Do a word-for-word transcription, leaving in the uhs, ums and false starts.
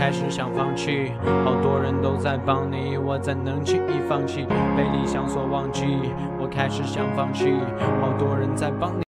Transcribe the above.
开始想放弃，好多人都在帮你，我怎能轻易放弃？被理想所忘记，我开始想放弃，好多人在帮你。